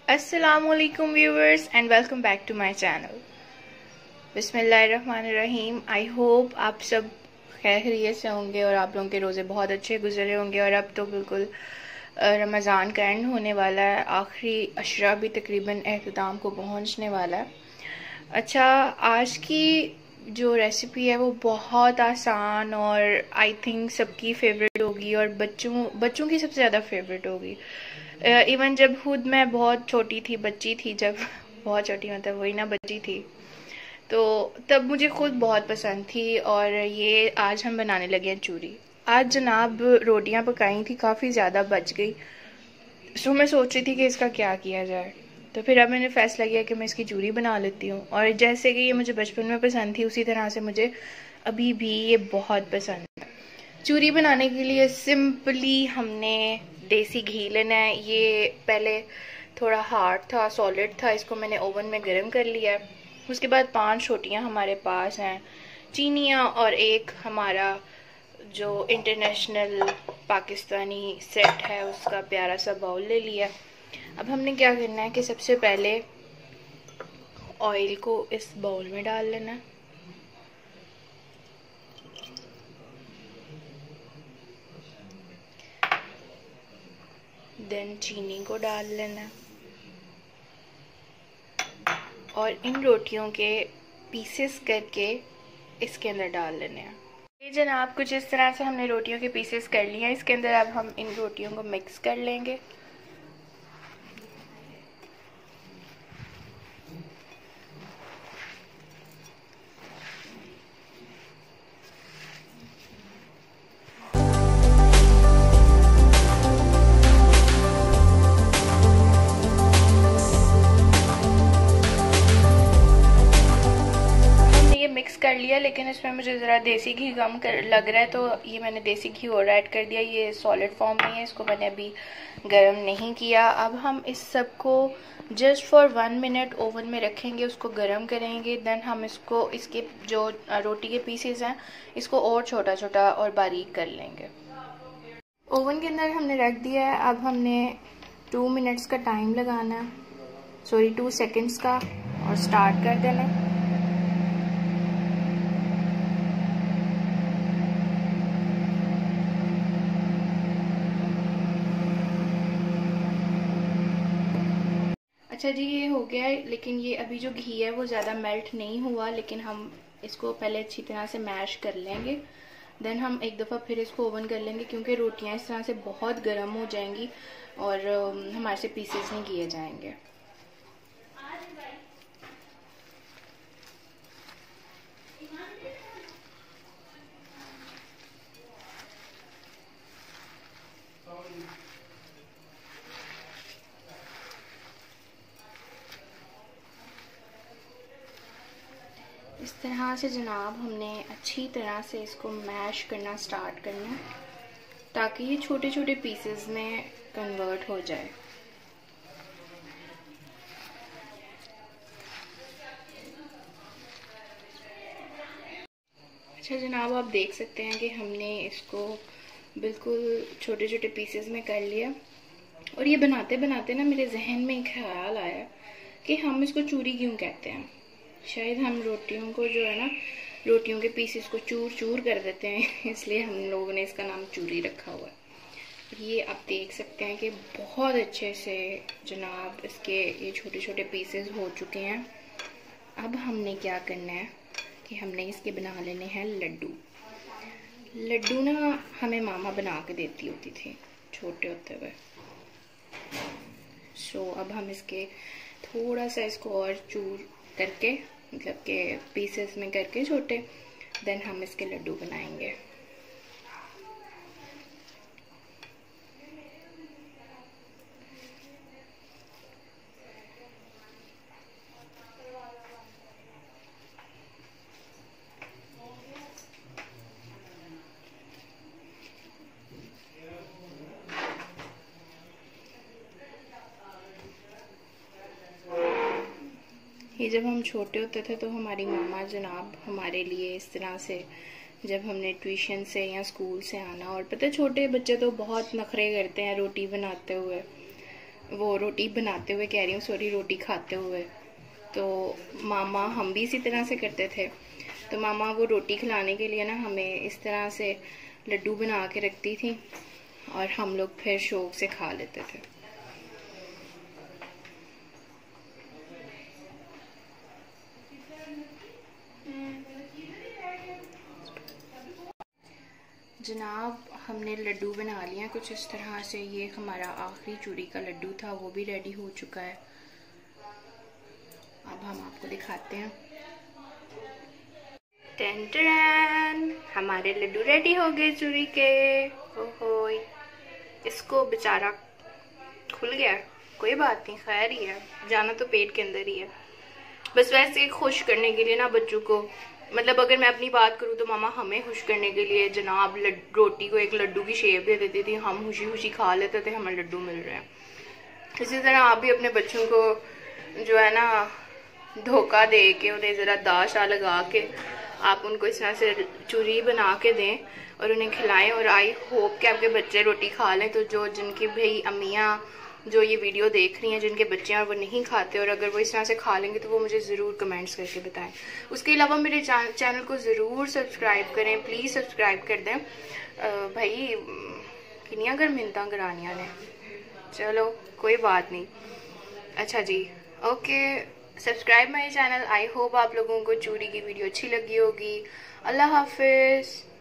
अस्सलामुअलैकुम viewers and welcome back to my channel. बिस्मिल्लाहिर्रहमानिर्रहीम। I hope आप सब खैरियत से होंगे और आप लोगों के रोज़े बहुत अच्छे गुजरे होंगे। और अब तो बिल्कुल रमज़ान का एंड होने वाला है, आखिरी अशरा भी तकरीबन एहतिताम को पहुंचने वाला है। अच्छा, आज की जो रेसिपी है वो बहुत आसान और आई थिंक सबकी फेवरेट होगी और बच्चों की सबसे ज़्यादा फेवरेट होगी। इवन जब खुद मैं बहुत छोटी थी, बच्ची थी, जब बहुत छोटी मतलब वही ना बच्ची थी, तो तब मुझे खुद बहुत पसंद थी। और ये आज हम बनाने लगे हैं चूरी। आज जनाब रोटियां पकाई थी, काफ़ी ज़्यादा बच गई, सो मैं सोच रही थी कि इसका क्या किया जाए। तो फिर अब मैंने फ़ैसला किया कि मैं इसकी चूरी बना लेती हूँ। और जैसे कि ये मुझे बचपन में पसंद थी, उसी तरह से मुझे अभी भी ये बहुत पसंद है। चूरी बनाने के लिए सिंपली हमने देसी घी लेना है। ये पहले थोड़ा हार्ड था, सॉलिड था, इसको मैंने ओवन में गर्म कर लिया है। उसके बाद 5 रोटियां हमारे पास हैं, चीनियाँ, और एक हमारा जो इंटरनेशनल पाकिस्तानी सेट है उसका प्यारा सा बाउल ले लिया। अब हमने क्या करना है कि सबसे पहले ऑयल को इस बाउल में डाल लेना है। देन चीनी को डाल लेना है और इन रोटियों के पीसेस करके इसके अंदर डाल लेने हैं। ये जनाब कुछ इस तरह से हमने रोटियों के पीसेस कर लिए हैं। इसके अंदर अब हम इन रोटियों को मिक्स कर लेंगे। मिक्स कर लिया, लेकिन इसमें मुझे ज़रा देसी घी कम लग रहा है, तो ये मैंने देसी घी और ऐड कर दिया। ये सॉलिड फॉर्म में है, इसको मैंने अभी गरम नहीं किया। अब हम इस सब को जस्ट फॉर 1 मिनट ओवन में रखेंगे, उसको गरम करेंगे। देन हम इसको, इसके जो रोटी के पीसेस हैं, इसको और छोटा छोटा और बारीक कर लेंगे। ओवन के अंदर हमने रख दिया है। अब हमने 2 मिनट्स का टाइम लगाना है, सॉरी 2 सेकेंड्स का, और स्टार्ट कर देना। अच्छा जी, ये हो गया है, लेकिन ये अभी जो घी है वो ज़्यादा मेल्ट नहीं हुआ, लेकिन हम इसको पहले अच्छी तरह से मैश कर लेंगे। देन हम एक दफ़ा फिर इसको ओवन कर लेंगे, क्योंकि रोटियां इस तरह से बहुत गर्म हो जाएंगी और हमारे से पीसेस नहीं किए जाएंगे। इस तरह से जनाब हमने अच्छी तरह से इसको मैश करना स्टार्ट करना है, ताकि ये छोटे छोटे पीसेस में कन्वर्ट हो जाए। अच्छा जनाब, आप देख सकते हैं कि हमने इसको बिल्कुल छोटे छोटे पीसेस में कर लिया। और ये बनाते बनाते ना मेरे जहन में एक ख्याल आया कि हम इसको चूरी क्यों कहते हैं। शायद हम रोटियों को जो है ना, रोटियों के पीसेस को चूर चूर कर देते हैं, इसलिए हम लोगों ने इसका नाम चूरी रखा हुआ है। ये आप देख सकते हैं कि बहुत अच्छे से जनाब इसके ये छोटे छोटे पीसेस हो चुके हैं। अब हमने क्या करना है कि हमने इसके बना लेने हैं लड्डू। लड्डू ना हमें मामा बना के देती होती थी छोटे होते हुए। सो अब हम इसके थोड़ा सा इसको और चूर करके, मतलब के पीसेस में करके छोटे, देन हम इसके लड्डू बनाएंगे। ये जब हम छोटे होते थे तो हमारी मामा जनाब हमारे लिए इस तरह से, जब हमने ट्यूशन से या स्कूल से आना, और पता है छोटे बच्चे तो बहुत नखरे करते हैं रोटी बनाते हुए, वो रोटी बनाते हुए कह रही हूँ, सॉरी, रोटी खाते हुए। तो मामा, हम भी इसी तरह से करते थे। तो मामा वो रोटी खिलाने के लिए ना हमें इस तरह से लड्डू बना के रखती थी और हम लोग फिर शौक से खा लेते थे। जनाब, हमने लड्डू बना लिया कुछ इस तरह से। ये हमारा आखिरी चूड़ी का लड्डू था, वो भी रेडी हो चुका है। अब हम आपको दिखाते हैं। टेन टेन, हमारे लड्डू रेडी हो गए चूड़ी के। ओहो, इसको बेचारा खुल गया, कोई बात नहीं, खैर ही है, जाना तो पेट के अंदर ही है। बस वैसे खुश करने के लिए ना बच्चों को, मतलब अगर मैं अपनी बात करूँ तो मामा हमें खुश करने के लिए जनाब रोटी को एक लड्डू की शेप दे देती थी, हम खुशी खुशी खा लेते थे, हमें लड्डू मिल रहे हैं। इसी तरह आप भी अपने बच्चों को जो है ना धोखा दे के, उन्हें ज़रा दाशा लगा के आप उनको इस तरह से चूरी बना के दें और उन्हें खिलाएं। और आई होप कि आपके बच्चे रोटी खा लें। तो जो जिनकी भाई अम्मियाँ जो ये वीडियो देख रही हैं, जिनके बच्चे हैं और वो नहीं खाते, और अगर वो इस तरह से खा लेंगे तो वो मुझे ज़रूर कमेंट्स करके बताएं। उसके अलावा मेरे चैनल को ज़रूर सब्सक्राइब करें, प्लीज़ सब्सक्राइब कर दें। भाई किनिया घर मिन्नतां करानियां ने, चलो कोई बात नहीं। अच्छा जी, okay, subscribe my channel. I hope आप लोगों को चूड़ी की वीडियो अच्छी लगी होगी। अल्लाह हाफिज़।